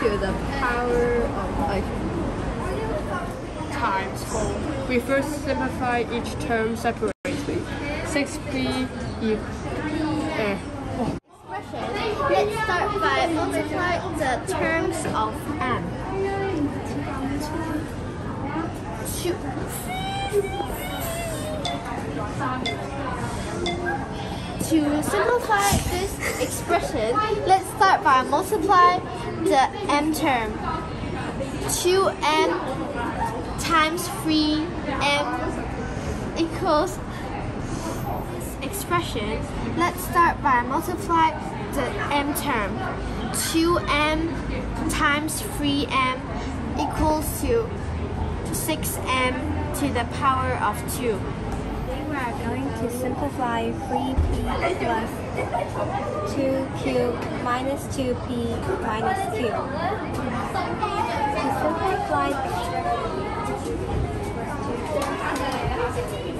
to the power of times 4. We first simplify each term separately. 6p Let's start by multiplying the terms of m. To simplify this expression, let's start by multiplying the m term. 2m times 3m equals expression. Let's start by multiplying the m term. 2m times 3m equals to 6m to the power of 2. We are going to simplify 3p plus 2q minus 2p minus q. To simplify